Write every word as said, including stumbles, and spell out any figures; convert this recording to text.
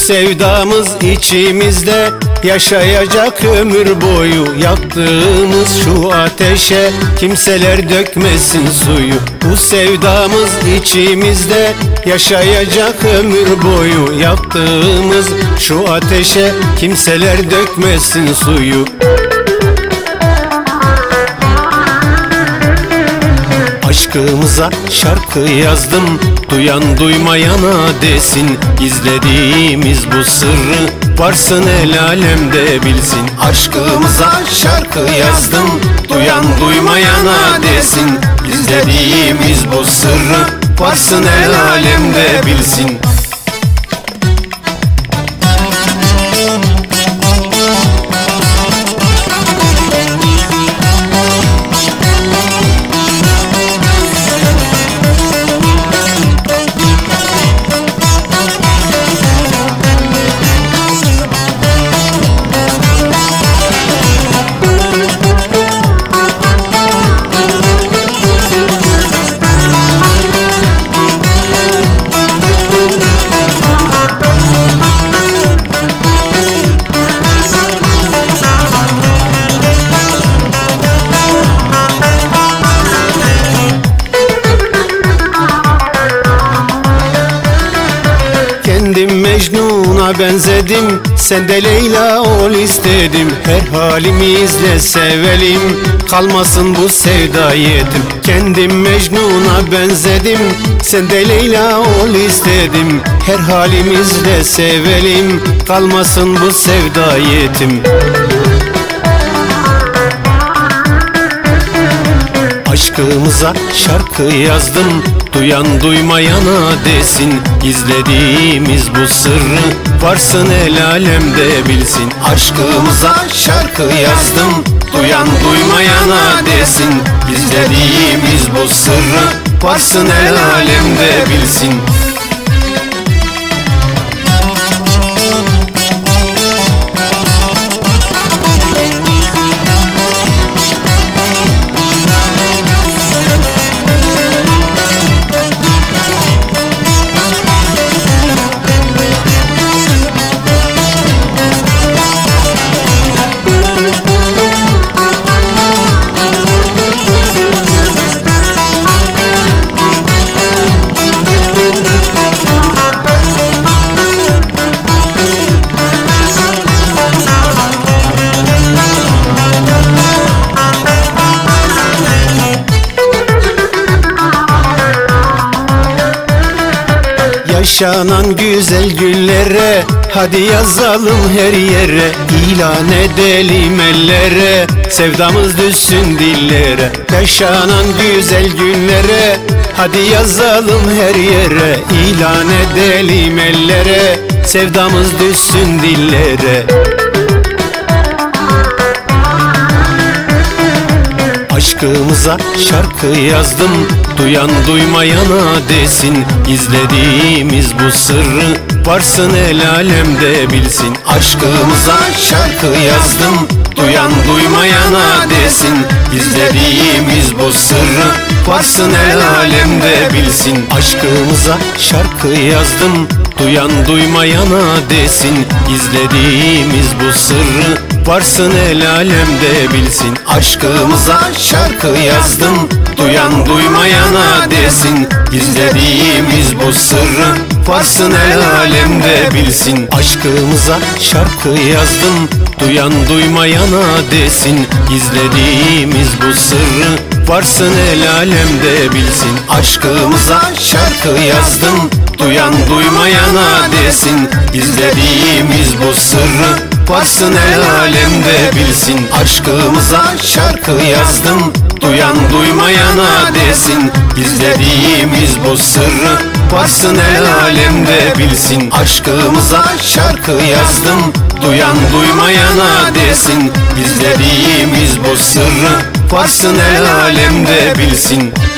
sevdamız içimizde yaşayacak ömür boyu. Yaktığımız şu ateşe kimseler dökmesin suyu. Bu sevdamız içimizde yaşayacak ömür boyu. Yaktığımız şu ateşe kimseler dökmesin suyu. Aşkımıza şarkı yazdım, duyan duymayana desin. Gizlediğimiz bu sırrı varsın el alemde bilsin. Aşkımıza şarkı yazdım, duyan duymayana desin. Gizlediğimiz bu sırrı varsın el alemde bilsin. Kendim Mecnun'a benzedim, sen de Leyla ol istedim. Her halimizle sevelim, kalmasın bu sevda yetim. Kendim Mecnun'a benzedim, sen de Leyla ol istedim. Her halimizle sevelim, kalmasın bu sevda yetim. Aşkımıza şarkı yazdım, duyan duymayana desin. Gizlediğimiz bu sırrı varsın el alemde bilsin. Aşkımıza şarkı yazdım, duyan duymayana desin. Gizlediğimiz bu sırrı varsın el alemde bilsin. Yaşanan güzel günlere hadi yazalım her yere. İlan edelim ellere, sevdamız düşsün dillere. Yaşanan güzel günlere hadi yazalım her yere. İlan edelim ellere, sevdamız düşsün dillere. Aşkımıza şarkı yazdım, duyan duymayana desin. Gizlediğimiz bu sırrı varsın el alemde bilsin. Aşkımıza şarkı yazdım, duyan duymayana desin. Gizlediğimiz bu sırrı varsın el alemde bilsin. Aşkımıza şarkı yazdım, duyan duymayana desin. Gizlediğimiz bu sırrı varsın el alemde bilsin. Aşkımıza şarkı yazdım, duyan duymayana desin. Gizlediğimiz bu sırrı varsın el alemde bilsin. Aşkımıza şarkı yazdım, duyan duymayana desin. Gizlediğimiz bu sırrı varsın el alemde bilsin. Aşkımıza şarkı yazdım, duyan duymayana desin. Gizlediğimiz bu sırrı varsın el alemde bilsin. Aşkımıza şarkı yazdım, duyan duymayana desin. Gizlediğimiz bu sırrı varsın el alemde bilsin. Aşkımıza şarkı yazdım, duyan duymayana desin. Gizlediğimiz bu sırrı varsın el alemde bilsin.